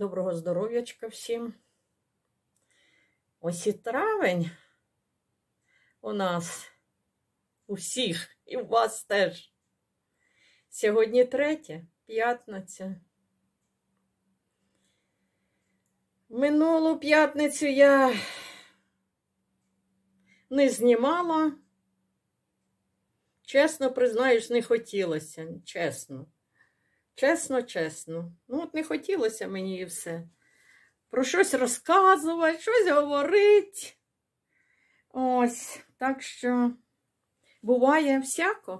Доброго здоров'ячка всім. Ось і травень у нас у всіх, і у вас теж. Сьогодні 3, п'ятниця. Минулу п'ятницю я не знімала. Чесно признаюсь, не хотілося. Чесно. Чесно. Ну, от не хотілося мені і все. Про щось розказувати, щось говорити. Ось, так що буває всяко.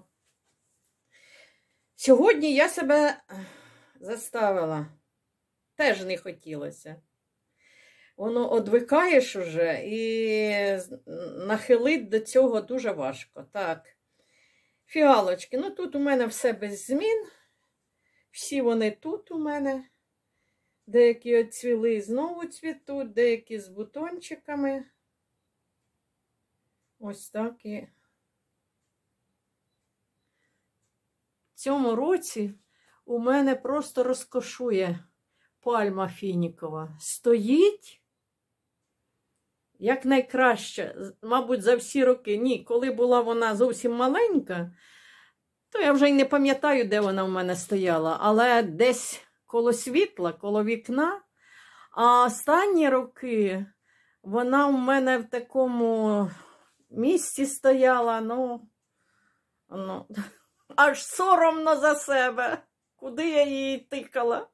Сьогодні я себе заставила. Теж не хотілося. Воно одвикаєш уже і нахилить до цього дуже важко. Так, фіалочки. Ну, тут у мене все без змін. Всі вони тут у мене. Деякі відцвіли і знову цвітуть, деякі з бутончиками. Ось так і. В цьому році у мене просто розкошує пальма фінікова. Стоїть як найкраще, мабуть, за всі роки. Ні, коли була вона зовсім маленька, то я вже й не пам'ятаю, де вона в мене стояла, але десь коло світла, коло вікна. А останні роки вона у мене в такому місці стояла, ну, аж соромно за себе, куди я її тикала.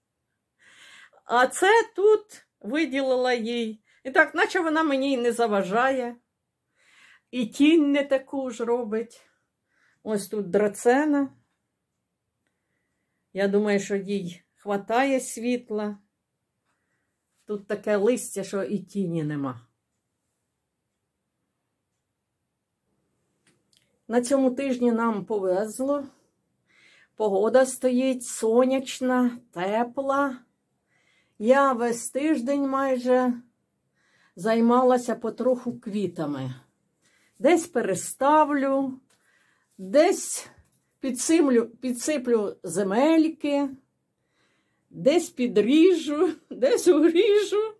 А це тут виділила їй. І так, наче вона мені й не заважає. І тінь не таку ж робить. Ось тут драцена. Я думаю, що їй хватає світла. Тут таке листя, що і тіні нема. На цьому тижні нам повезло. Погода стоїть сонячна, тепла. Я весь тиждень майже займалася потроху квітами. Десь переставлю, десь підсиплю земельки, десь підріжу, десь уріжу.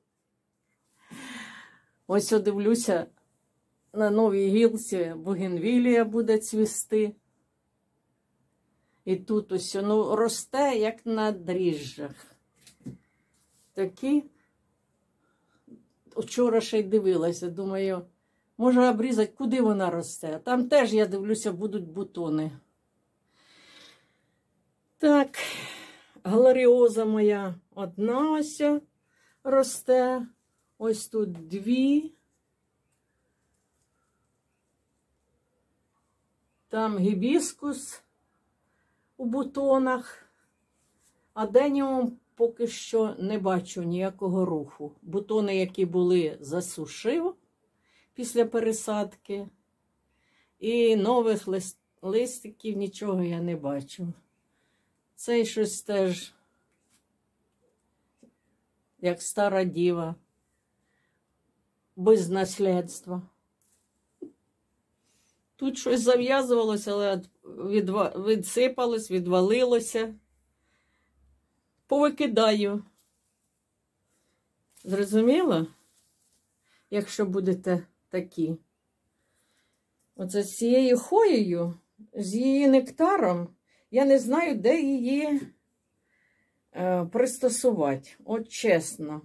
Ось я дивлюся, на новій гілці бугенвілія буде цвісти. І тут ось воно росте, як на дріжджах. Такі. Вчора ще й дивилася, думаю, може обрізати, куди вона росте. Там теж, я дивлюся, будуть бутони. Так, глоріоза моя одна ось росте. Ось тут 2. Там гібіскус у бутонах. А деніум поки що не бачу ніякого руху. Бутони, які були, засушив після пересадки. І нових листиків нічого я не бачу. Цей щось теж, як стара діва, без наслідства. Тут щось зав'язувалося, але відсипалось, відвалилося. Повикидаю. Зрозуміло? Якщо будете такі. Оце з цією хоєю, з її нектаром, я не знаю, де її пристосувати. От чесно.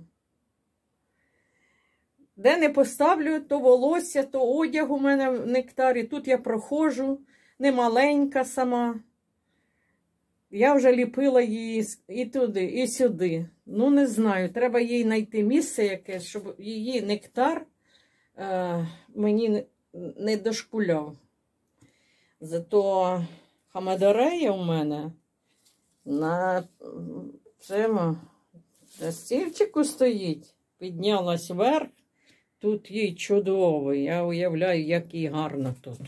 Де не поставлю, то волосся, то одяг у мене в нектарі. Тут я проходжу, не маленька сама. Я вже ліпила її і туди, і сюди. Ну, не знаю, треба їй знайти місце якесь, щоб її нектар мені не дошкуляв. Зато хамадорея у мене на цьому стільчику стоїть. Піднялась вверх. Тут їй чудово. Я уявляю, як їй гарно тут.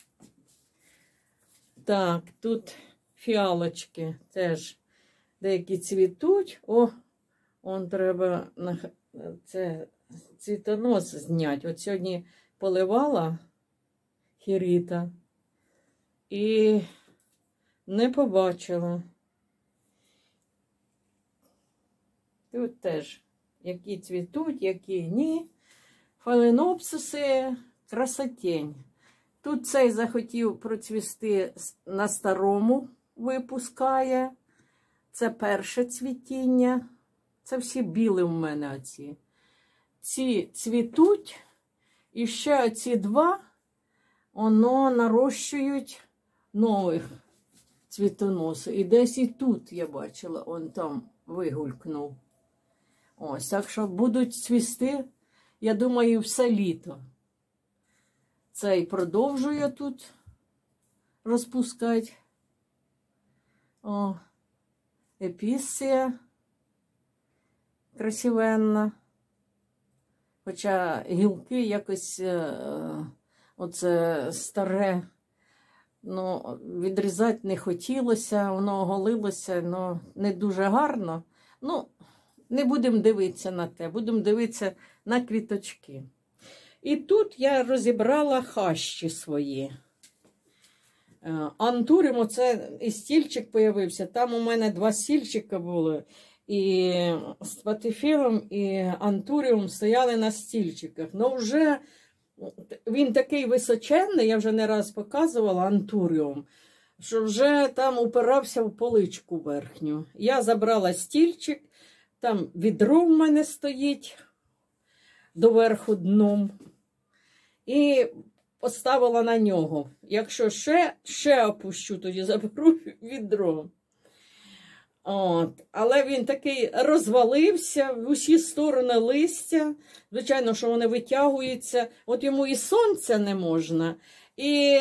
Так, тут фіалочки теж деякі цвітуть. О, он треба це цвітонос зняти. От сьогодні поливала хіріта і не побачила. Тут теж, які цвітуть, які ні. Фаленопсиси, красотень. Тут цей захотів процвісти на старому, випускає. Це перше цвітіння. Це всі білі в мене оці. Ці цвітуть. І ще оці два, воно нарощують нових цвітоносів. І десь і тут я бачила, он там вигулькнув. Ось, так що будуть цвісти, я думаю, все літо. Цей продовжує тут розпускати. О, епісія красивенна. Хоча гілки якось, оце старе, ну, відрізати не хотілося, воно оголилося, ну, не дуже гарно. Ну, не будемо дивитися на те, будемо дивитися на квіточки. І тут я розібрала хащі свої. Антуріум, оце і стільчик появився. Там у мене 2 стільчика були. І спатифілум, і антуріум стояли на стільчиках. Ну вже він такий височенний, я вже не раз показувала антуріум, що вже там упирався в поличку верхню. Я забрала стільчик, там відро в мене стоїть доверху дном. І поставила на нього. Якщо ще опущу, тоді заберу відро. От. Але він такий розвалився, в усі сторони листя. Звичайно, що вони витягуються. От йому і сонця не можна. І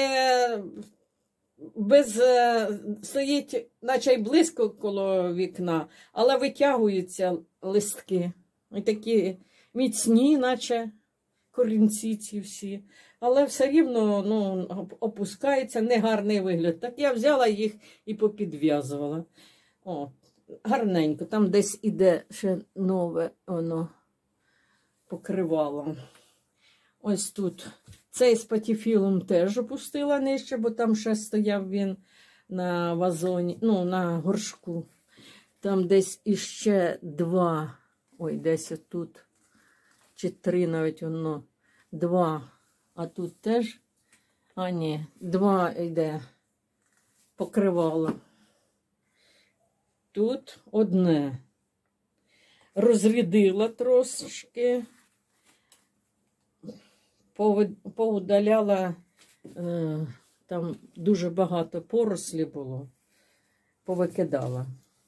стоїть, наче й близько коло вікна, але витягуються листки. І такі міцні, наче корінці ці всі. Але все рівно, ну, опускається, негарний вигляд. Так я взяла їх і попідв'язувала. О, гарненько. Там десь іде ще нове воно покривало. Ось тут. Цей спатіфілум теж опустила нижче, бо там ще стояв він на вазоні, ну, на горшку. Там десь іще 2, ой, десь отут, чи 3 навіть воно, 2. А тут теж, а ні, 2 йде покривало. Тут 1. Розрядила трошки, поудаляла, там дуже багато порослі було, повикидала.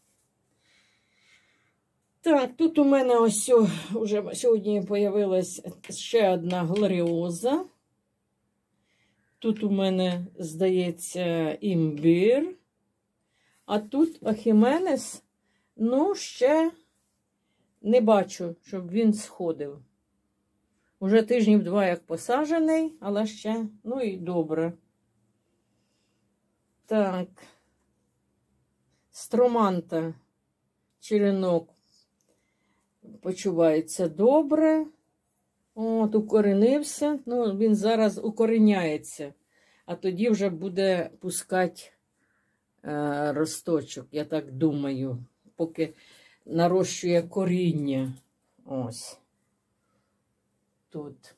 Так, тут у мене ось вже сьогодні з'явилась ще одна глоріоза. Тут у мене, здається, імбир. А тут ахіменес, ну, ще не бачу, щоб він сходив. Уже тижнів 2 як посаджений, але ще, ну і добре. Так. Строманта, черенок, почувається добре. От, укоренився. Ну, він зараз укореняється, а тоді вже буде пускати росточок, я так думаю, поки нарощує коріння. Ось. Тут.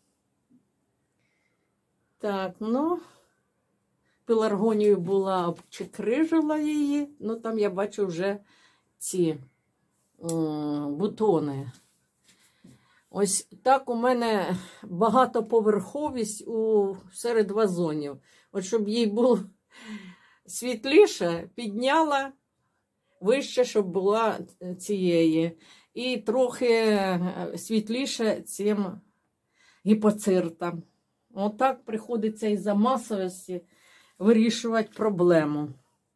Так, ну, пеларгонію була, обчекрижила її, ну, там я бачу вже ці бутони. Ось так у мене багатоповерховість серед вазонів. От щоб їй було світліше, підняла вище, щоб була цієї. І трохи світліше цим гіпоциртам. Отак приходиться із-за масовості вирішувати проблему.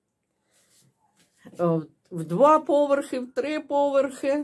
В 2 поверхи, в 3 поверхи.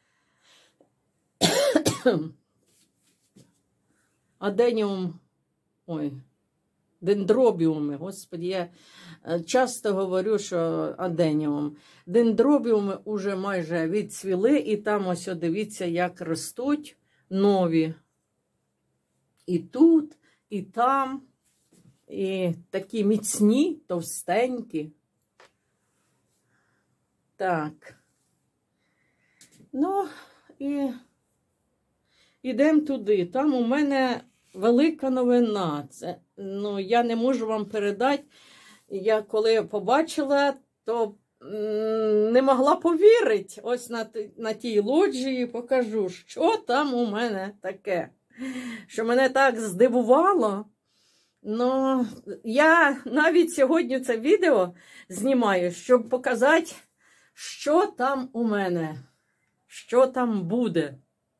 Аденіум, ой, дендробіуми, господи, я часто говорю, що аденіум. Дендробіуми вже майже відцвіли, і там ось, дивіться, як ростуть нові. І тут, і там, і такі міцні, товстенькі. Так. Ну, і йдемо туди. Там у мене велика новина. Це, ну, я не можу вам передати. Я коли побачила, то не могла повірити. Ось на тій лоджії покажу, що там у мене таке. Що мене так здивувало. Ну, я навіть сьогодні це відео знімаю, щоб показати, що там у мене, що там буде.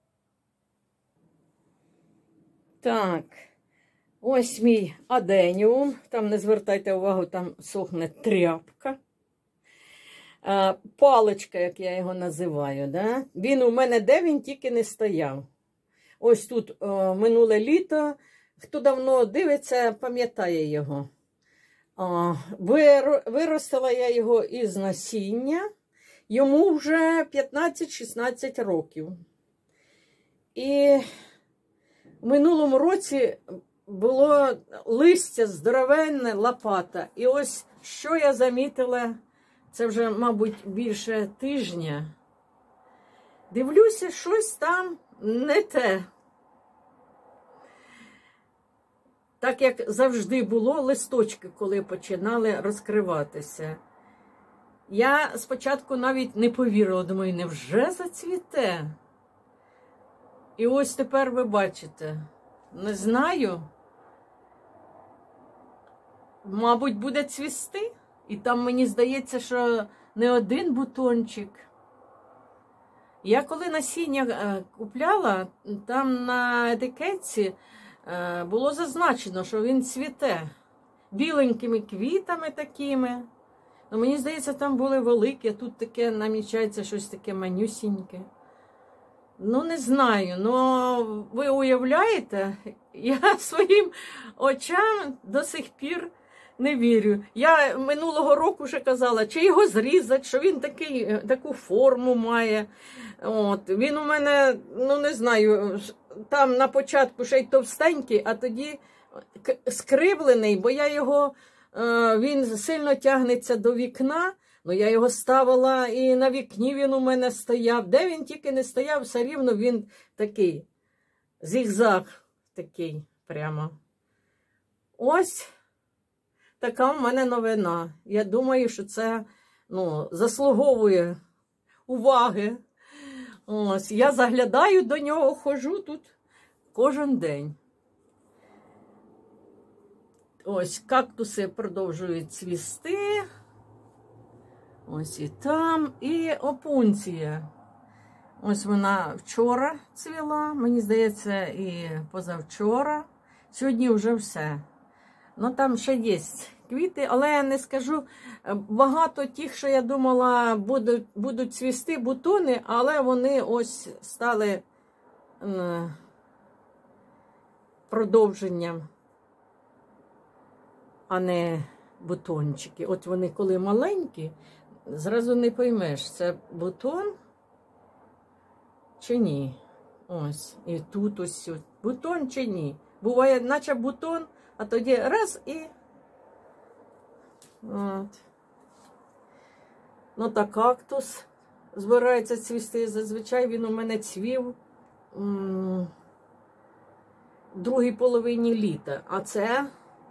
Так, ось мій аденіум. Там не звертайте увагу, там сохне тряпка. Паличка, як я його називаю. Да? Він у мене де він тільки не стояв. Ось тут минуле літо. Хто давно дивиться, пам'ятає його. Виростила я його із насіння. Йому вже 15-16 років. І в минулому році було листя здоровенне, лопата. І ось що я замітила, це вже, мабуть, більше тижня. Дивлюся, щось там не те. Так, як завжди було, листочки, коли починали розкриватися. Я спочатку навіть не повірила, думаю, невже зацвіте? І ось тепер ви бачите, не знаю, мабуть, буде цвісти. І там мені здається, що не один бутончик. Я коли насіння купляла, там на етикетці було зазначено, що він цвіте біленькими квітами такими. Ну, мені здається, там були великі, а тут таке намічається щось таке манюсіньке. Ну, не знаю, ну ви уявляєте, я своїм очам до сих пір не вірю. Я минулого року вже казала, чи його зрізати, що він таку форму має. От. Він у мене, ну не знаю, там на початку ще й товстенький, а тоді скривлений, бо я його, він сильно тягнеться до вікна. Ну, я його ставила і на вікні він у мене стояв. Де він тільки не стояв, все рівно він такий, зігзаг такий прямо. Ось така в мене новина. Я думаю, що це, ну, заслуговує уваги. Ось, я заглядаю до нього, ходжу тут кожен день. Ось, кактуси продовжують цвісти. Ось і там, і опунція. Ось вона вчора цвіла, мені здається, і позавчора. Сьогодні вже все. Ну, там ще є квіти, але я не скажу, багато тих, що я думала, будуть цвісти бутони, але вони ось стали продовженням, а не бутончики. От вони коли маленькі, зразу не поймеш, це бутон чи ні. Ось, і тут ось бутон чи ні. Буває, наче бутон, а тоді раз і... От. Ну, та кактус збирається цвісти. Зазвичай він у мене цвів в другій половині літа. А це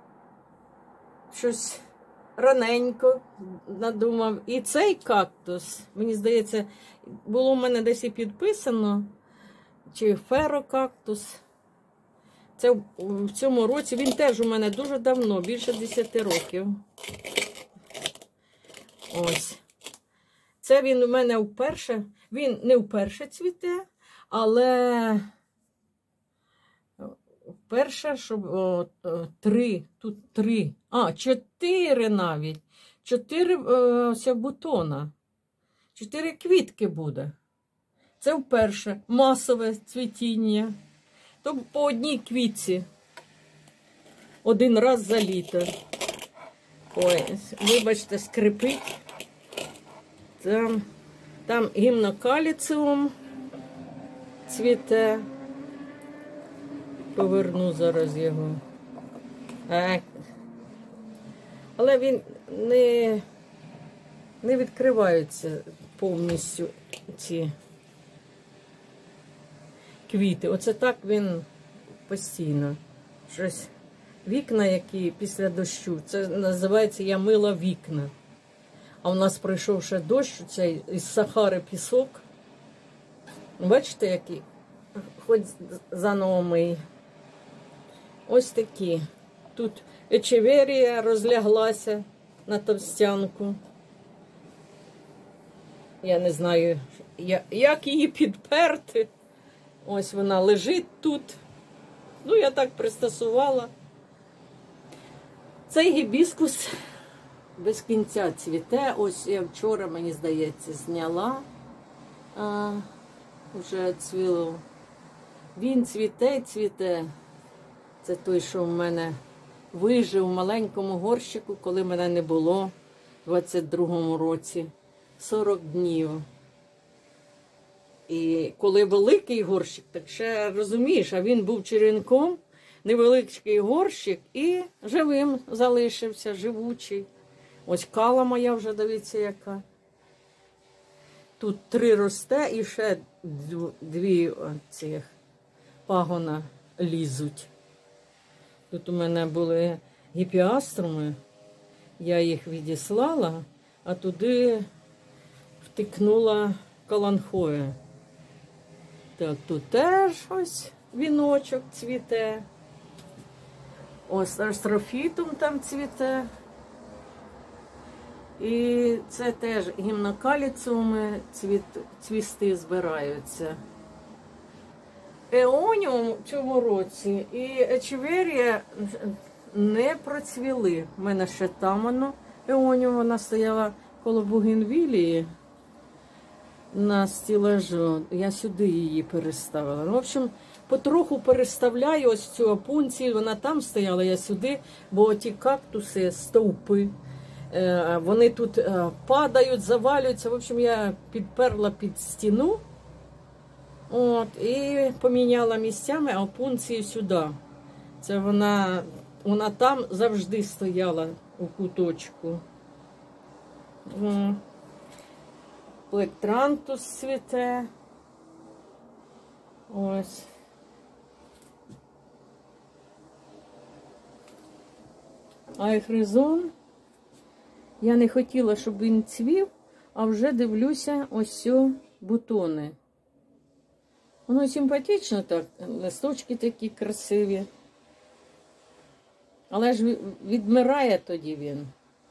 щось раненько надумав. І цей кактус, мені здається, було в мене десь і підписано, чи ферокактус. Це в цьому році, він теж у мене дуже давно, більше 10 років. Ось. Це він у мене вперше, він не вперше цвіте, але вперше, щоб тут 4 навіть. 4 бутона. 4 квітки буде. Це вперше масове цвітіння. То по одній квітці. Один раз за літо. Ой, вибачте, скрипить. Там гімнокаліціум цвіте. Поверну зараз його. Але він не відкриваються повністю ці квіти. Оце так він постійно. Щось. Вікна, які після дощу, це називається «я мила вікна». А в нас прийшов ще дощ, цей із Сахари пісок. Бачите, який? Хоч заново мий. Ось такі. Тут ечеверія розляглася на товстянку. Я не знаю, як її підперти. Ось вона лежить тут. Ну, я так пристосувала. Цей гібіскус без кінця цвіте. Ось я вчора, мені здається, зняла. Вже цвіло. Він цвіте. Це той, що в мене вижив у маленькому горщику, коли мене не було в 22-му році. 40 днів. І коли великий горщик, так ще розумієш, а він був черенком, невеличкий горщик і живим залишився, живучий. Ось кала моя вже, дивіться, яка. Тут 3 росте і ще 2 цих пагона лізуть. Тут у мене були гіпіаструми, я їх відіслала, а туди втикнула каланхоя. Так, тут теж ось віночок цвіте. Ось астрофітум там цвіте. І це теж гімнокаліціуми цвісти збираються. Еоніум в цьому році і ечеверія не процвіли. У мене ще там воно. Еоніум, вона стояла коло бугенвілії на стілажу. Я сюди її переставила. Ну, в общем, потроху переставляю ось цю опунцію. Вона там стояла, я сюди, бо ті кактуси, стовпи, вони тут падають, завалюються. В общем, я підперла під стіну. От, і поміняла місцями опунцію сюди. Це вона там завжди стояла у куточку. Плектрантус цвіте. Ось. Айхризон. Я не хотіла, щоб він цвів, а вже дивлюся ось бутони. Воно симпатично так, листочки такі красиві. Але ж відмирає тоді він.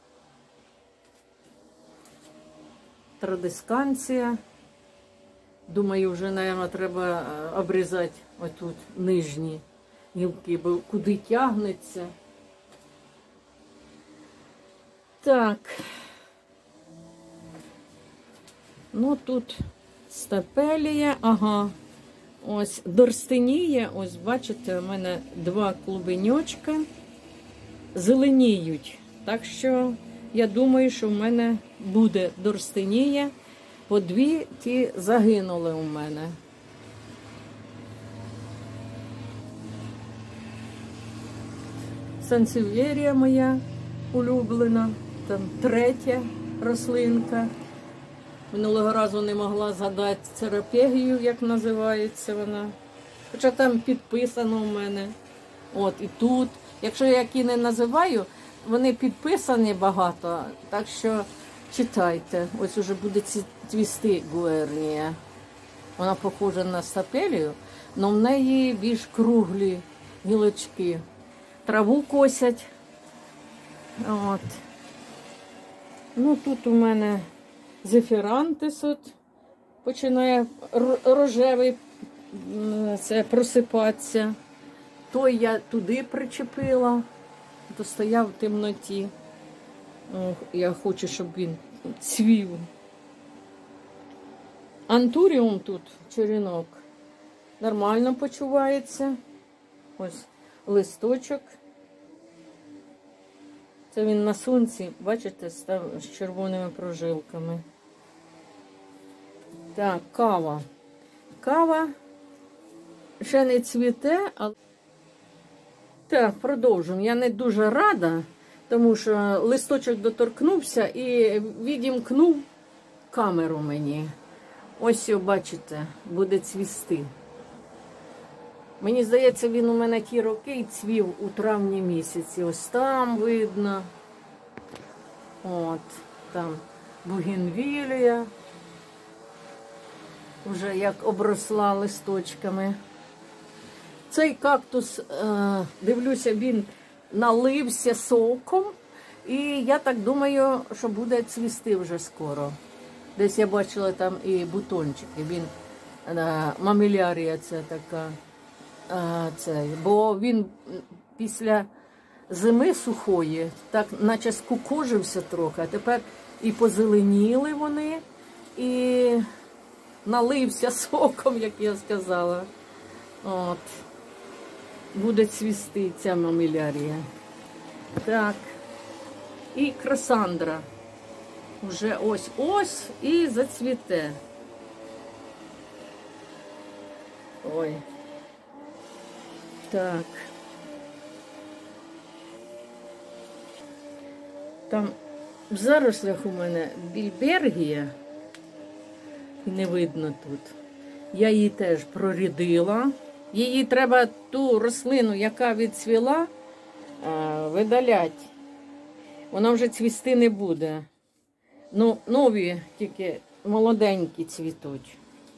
Традисканція. Думаю, вже, мабуть, треба обрізати отут нижні гілки, бо куди тягнеться. Так. Ну, тут стапелія, ага. Ось дорстинія, ось бачите, у мене 2 клубеньочка зеленіють. Так що я думаю, що в мене буде дорстинія. По 2 ті загинули у мене. Сансев'єрія моя улюблена, там 3-я рослинка. Минулого разу не могла згадати церапегію, як називається вона. Хоча там підписано в мене. От і тут. Якщо я які не називаю, вони підписані багато. Так що читайте. Ось уже буде цвісти гуернія. Вона похожа на стапелію, але в неї більш круглі гілочки. Траву косять. От. Ну тут у мене зефірантис от починає рожевий це просипатися. Той я туди причепила, то стояв в темноті. Я хочу, щоб він цвів. Антуріум тут, черенок, нормально почувається. Ось листочок. Це він на сонці, бачите, став з червоними прожилками. Так, кава. Кава ще не цвіте, але... Так, продовжуємо. Я не дуже рада, тому що листочок доторкнувся і відімкнув камеру мені. Ось, бачите, буде цвісти. Мені здається, він у мене ті роки і цвів у травні місяці. Ось там видно. От, там бугенвілія. Вже як обросла листочками. Цей кактус, дивлюся, він налився соком. І я так думаю, що буде цвісти вже скоро. Десь я бачила там і бутончики. Він, мамілярія це така. Бо він після зими сухої, так наче скукожився трохи, а тепер і позеленіли вони, і налився соком, як я сказала. От. Буде цвісти ця мамілярія. Так. І красандра. Уже ось-ось і зацвіте. Ой. Так. Там в зарослях у мене більбергія. Не видно тут. Я її теж прорідила. Її треба, ту рослину, яка відцвіла, видаляти. Вона вже цвісти не буде. Ну, нові, тільки молоденькі цвітуть.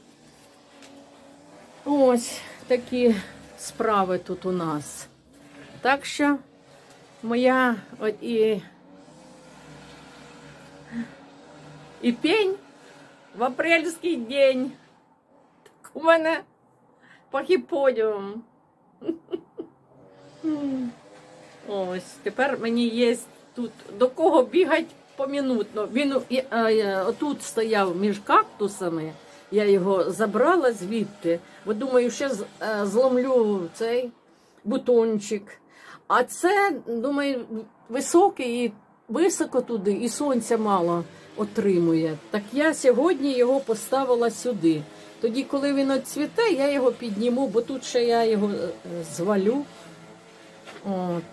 Ось такі справи тут у нас. Так що моя і пень в апрельський день. Так у мене пахіподіум. Ось, тепер мені є тут до кого бігати помінутно. Він отут стояв між кактусами, я його забрала звідти, бо думаю, ще зломлю цей бутончик. А це, думаю, високий і високо туди, і сонця мало отримує. Так я сьогодні його поставила сюди. Тоді, коли він оцвіте, я його підніму, бо тут ще я його звалю. От.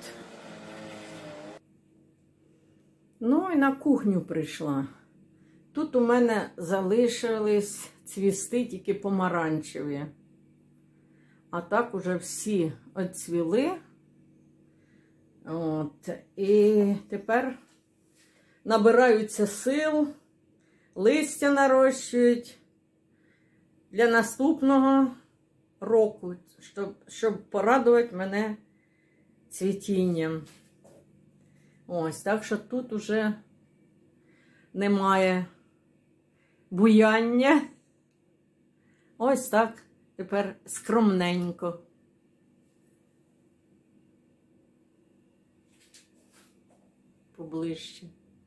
Ну і на кухню прийшла. Тут у мене залишились цвісти тільки помаранчеві. А так уже всі оцвіли. От. І тепер набираються сил, листя нарощують для наступного року, щоб порадувати мене цвітінням. Ось, так що тут уже немає буяння. Ось так тепер скромненько. Поближче.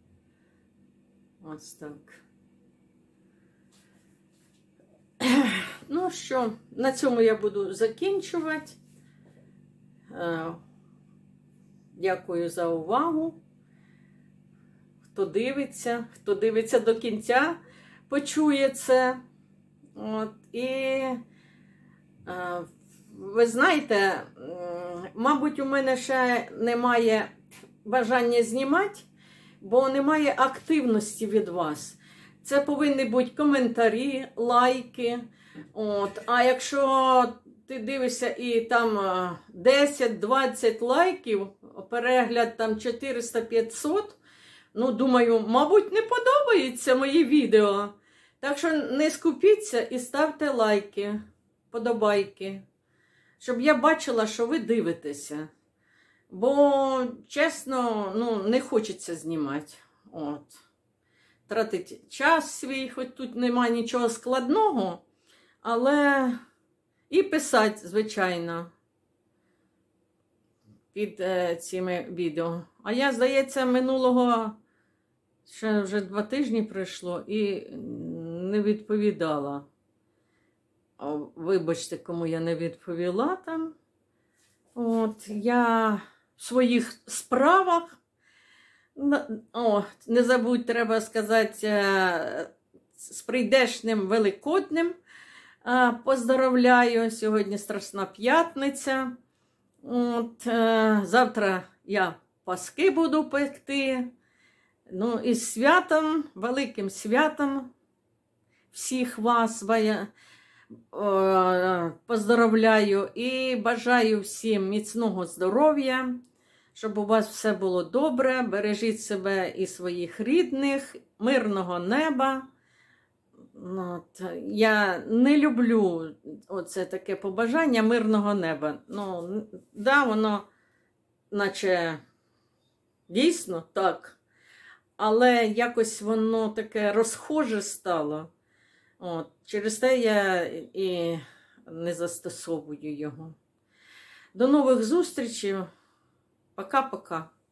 Ось так. Ну що, на цьому я буду закінчувати. Дякую за увагу. Хто дивиться до кінця, почує це. От, і ви знаєте, мабуть, у мене ще немає бажання знімати, бо немає активності від вас. Це повинні бути коментарі, лайки. От. А якщо ти дивишся і там 10-20 лайків, перегляд там 400-500, ну, думаю, мабуть, не подобається мої відео. Так що не скупіться і ставте лайки, подобайки, щоб я бачила, що ви дивитеся. Бо, чесно, ну, не хочеться знімати. От. Тратити час свій, хоч тут немає нічого складного, але і писати, звичайно, під цими відео. А я, здається, минулого, ще вже 2 тижні пройшло і не відповідала. Вибачте, кому я не відповіла там. От, я в своїх справах, не забудь, треба сказати, з прийдешнім Великоднем поздоровляю. Сьогодні Страсна п'ятниця. От, завтра я паски буду пекти. Ну і з святом, великим святом всіх вас Поздоровляю і бажаю всім міцного здоров'я, щоб у вас все було добре. Бережіть себе і своїх рідних, мирного неба. От. Я не люблю оце таке побажання мирного неба. Ну, да, воно наче дійсно так, але якось воно таке розхоже стало. От. Через те я і не застосовую його. До нових зустрічей. Пока-пока.